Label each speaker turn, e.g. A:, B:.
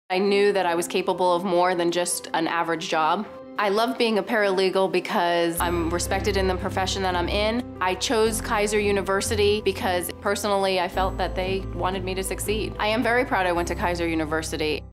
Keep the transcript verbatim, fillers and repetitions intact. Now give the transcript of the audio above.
A: I knew that I was capable of more than just an average job. I love being a paralegal because I'm respected in the profession that I'm in. I chose Kaiser University because personally I felt that they wanted me to succeed. I am very proud I went to Kaiser University.